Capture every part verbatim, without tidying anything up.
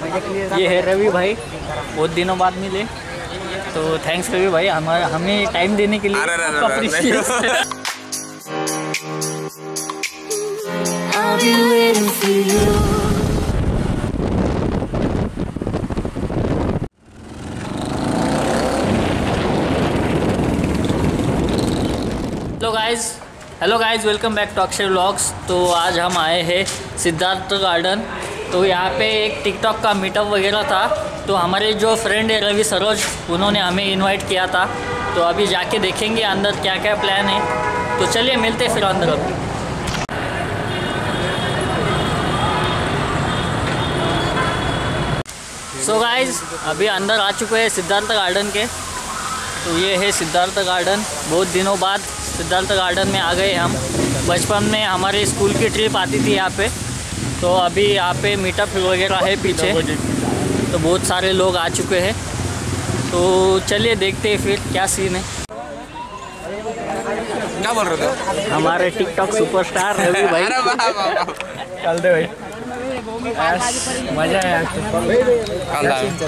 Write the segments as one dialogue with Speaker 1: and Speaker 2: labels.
Speaker 1: ये है रवि भाई, बहुत दिनों बाद मिले, तो थैंक्स रवि भाई हमारा हमें टाइम देने के लिए। Hello guys hello guys welcome back to Akshar vlogs. तो आज हम आए हैं सिद्धार्थ गार्डन। तो यहाँ पे एक टिकटॉक का मीटअप वगैरह था, तो हमारे जो फ्रेंड है रवि सरोज, उन्होंने हमें इनवाइट किया था। तो अभी जाके देखेंगे अंदर क्या क्या प्लान है। तो चलिए मिलते हैं फिर अंदर। अभी सो so गाइज अभी अंदर आ चुके हैं सिद्धार्थ गार्डन के। तो ये है सिद्धार्थ गार्डन। बहुत दिनों बाद सिद्धार्थ गार्डन में आ गए हम। बचपन में हमारे स्कूल की ट्रिप आती थी यहाँ पे। तो अभी यहाँ पे मीटअप वगैरह है पीछे, तो बहुत सारे लोग आ चुके हैं। तो चलिए देखते हैं फिर क्या सीन है।
Speaker 2: क्या बोल रहे थे?
Speaker 1: हमारे टिकटॉक सुपरस्टार रवि भाई।
Speaker 2: चलते भाई,
Speaker 1: मजा है।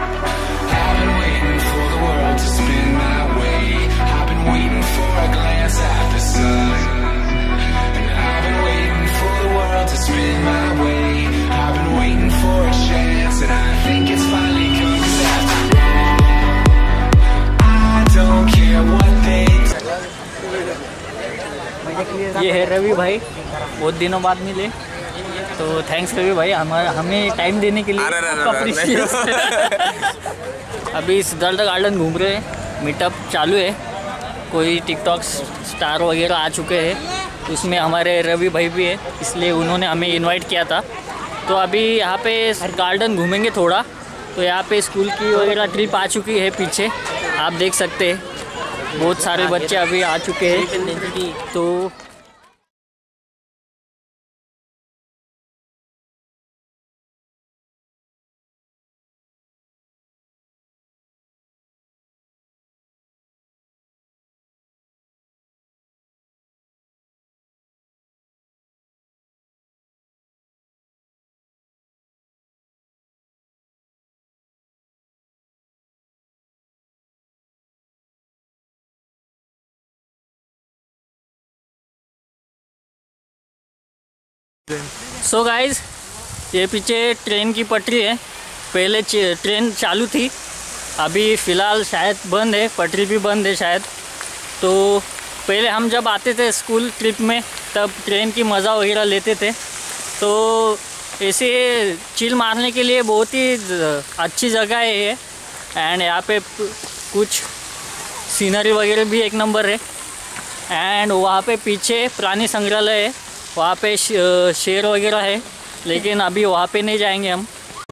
Speaker 1: ये है रवि भाई, बहुत दिनों बाद मिले, तो थैंक्स रवि भाई हमारा हमें टाइम देने के लिए। अभी सिद्धार्थ गार्डन घूम रहे हैं, मीटअप चालू है। कोई टिकटॉक स्टार वगैरह आ चुके हैं, उसमें हमारे रवि भाई भी है, इसलिए उन्होंने हमें इनवाइट किया था। तो अभी यहाँ पे गार्डन घूमेंगे थोड़ा। तो यहाँ पे स्कूल की वगैरह ट्रिप आ चुकी है पीछे, आप देख सकते हैं। बहुत सारे बच्चे अभी आ चुके हैं। तो सो so गाइज ये पीछे ट्रेन की पटरी है। पहले ट्रेन चालू थी, अभी फ़िलहाल शायद बंद है, पटरी भी बंद है शायद। तो पहले हम जब आते थे स्कूल ट्रिप में, तब ट्रेन की मज़ा वगैरह लेते थे। तो ऐसे चिल मारने के लिए बहुत ही अच्छी जगह है ये। एंड यहाँ पे कुछ सीनरी वगैरह भी एक नंबर है। एंड वहाँ पे पीछे प्राणी संग्रहालय है, वहाँ पे शेर वगैरह है, लेकिन अभी वहाँ पे नहीं जाएंगे हम।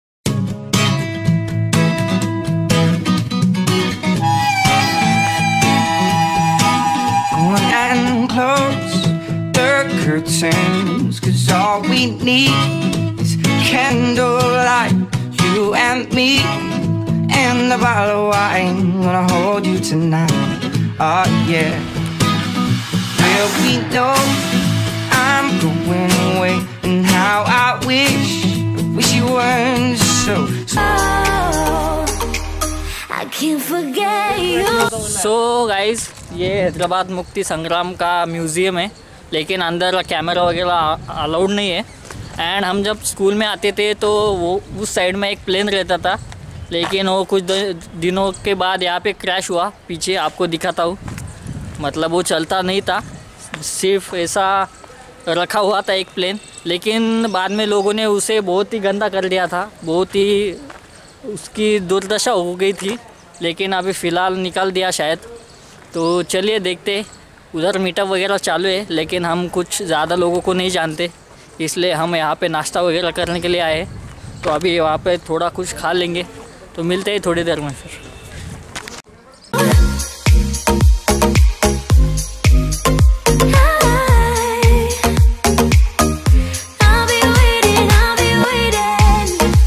Speaker 3: And close the curtains, 'cause all we need is candlelight, you and me, and a bottle of wine. Gonna hold you tonight, oh yeah. Well, we know I'm going away, and how I wish, wish you weren't so.
Speaker 4: Oh, I can't forget you.
Speaker 1: So guys ये हैदराबाद मुक्ति संग्राम का museum है, लेकिन अंदर camera वगैरह allowed नहीं है। एंड हम जब स्कूल में आते थे तो वो उस साइड में एक प्लेन रहता था, लेकिन वो कुछ दिनों के बाद यहाँ पे क्रैश हुआ। पीछे आपको दिखाता हूँ, मतलब वो चलता नहीं था, सिर्फ ऐसा रखा हुआ था एक प्लेन। लेकिन बाद में लोगों ने उसे बहुत ही गंदा कर दिया था, बहुत ही उसकी दुर्दशा हो गई थी, लेकिन अभी फ़िलहाल निकाल दिया शायद। तो चलिए देखते, उधर मीटअप वगैरह चालू है, लेकिन हम कुछ ज़्यादा लोगों को नहीं जानते, इसलिए हम यहाँ पे नाश्ता वगैरह करने के लिए आए। तो अभी वहाँ पे थोड़ा कुछ खा लेंगे, तो मिलते हैं थोड़ी देर में फिर।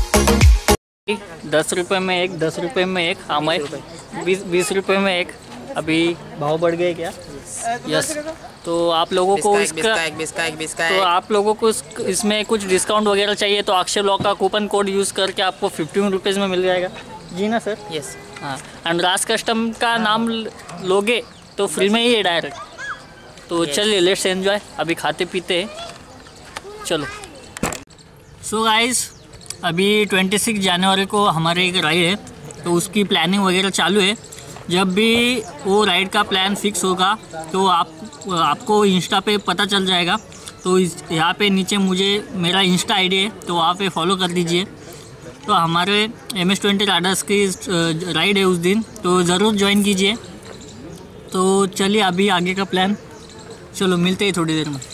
Speaker 1: दस रुपये में एक, दस रुपये में एक, हाँ मैं बीस बीस रुपये में एक। अभी भाव बढ़ गए क्या? यस। तो आप लोगों को इसका तो आप लोगों को इस, इसमें कुछ डिस्काउंट वगैरह चाहिए तो अक्षय ब्लॉग का कूपन कोड यूज़ करके आपको फिफ्टीन रुपीज़ में मिल जाएगा जी ना सर?
Speaker 5: यस।
Speaker 1: हाँ, एंड राज कस्टम का नाम लोगे तो फ्री में ही है डायरेक्ट। तो चलिए लेट्स एंजॉय, अभी खाते पीते हैं, चलो। सो गाइस, अभी छब्बीस जनवरी को हमारे एक राइड है, तो उसकी प्लानिंग वगैरह चालू है। जब भी वो राइड का प्लान फिक्स होगा तो आप आपको इंस्टा पे पता चल जाएगा। तो इस यहाँ पे नीचे मुझे मेरा इंस्टा आईडी है, तो वहाँ पे फॉलो कर दीजिए। तो हमारे एम एस ट्वेंटी राइडर्स की राइड है उस दिन, तो ज़रूर ज्वाइन कीजिए। तो चलिए अभी आगे का प्लान, चलो मिलते हैं थोड़ी देर में।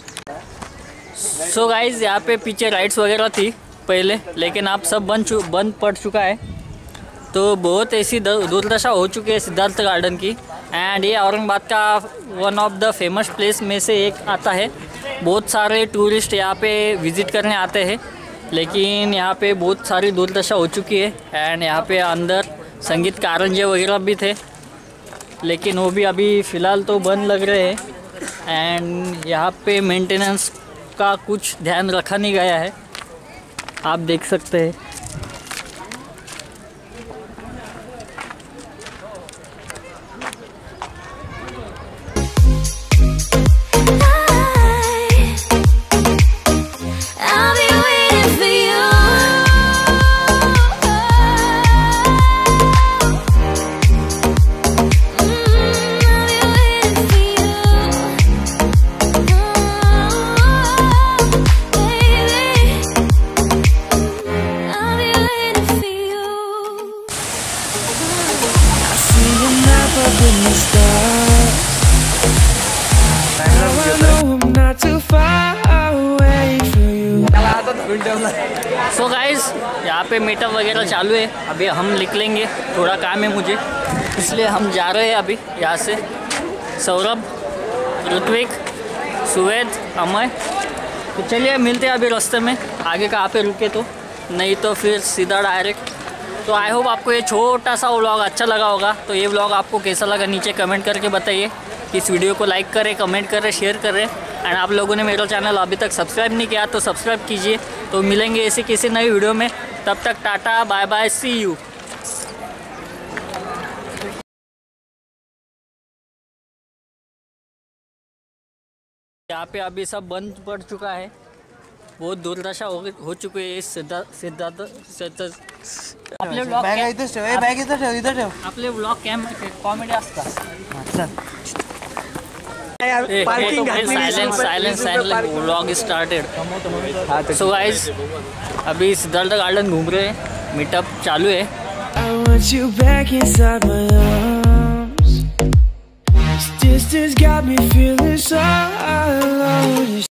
Speaker 1: सो गाइज़, यहाँ पे पीछे राइड्स वगैरह थी पहले, लेकिन अब सब बंद चु बंद पड़ चुका है। तो बहुत ऐसी दुर्दशा हो चुकी है सिद्धार्थ गार्डन की। एंड ये औरंगाबाद का one of the famous place में से एक आता है। बहुत सारे टूरिस्ट यहाँ पे विज़िट करने आते हैं, लेकिन यहाँ पे बहुत सारी दुर्दशा हो चुकी है। एंड यहाँ पे अंदर संगीत कारंजे वगैरह भी थे, लेकिन वो भी अभी फ़िलहाल तो बंद लग रहे हैं। एंड यहाँ पे मेंटेनेंस का कुछ ध्यान रखा नहीं गया है, आप देख सकते हैं। सो गाइज़, यहाँ पे मीटअप वगैरह चालू है, अभी हम निकलेंगे, थोड़ा काम है मुझे, इसलिए हम जा रहे हैं अभी यहाँ से। सौरभ, ऋत्विक, सुवेद, अमय, तो चलिए मिलते हैं अभी रास्ते में। आगे कहाँ पे रुके तो नहीं तो फिर सीधा डायरेक्ट। तो आई होप आपको ये छोटा सा व्लॉग अच्छा लगा होगा। तो ये व्लॉग आपको कैसा लगा नीचे कमेंट करके बताइए। इस वीडियो को लाइक करें, कमेंट करें, शेयर करें। एंड आप लोगों ने मेरा चैनल अभी तक सब्सक्राइब नहीं किया तो सब्सक्राइब कीजिए। तो मिलेंगे ऐसे किसी नई वीडियो में, तब तक tata bye bye, see you. यहाँ पे अभी सब बंद पड़ चुका है, बहुत दुर्दशा हो हो चुकी है इस सिद्धार्थ सिद्धार्थ आपले ब्लॉग आपले ब्लॉग कॅम कॉमेडी असतात। Silence silence silence vlog started. So guys, अभी सिद्धार्थ गार्डन घूम रहे हैं, मीटअप चालू है। I want you back inside my arms. This distance got me feeling so alone.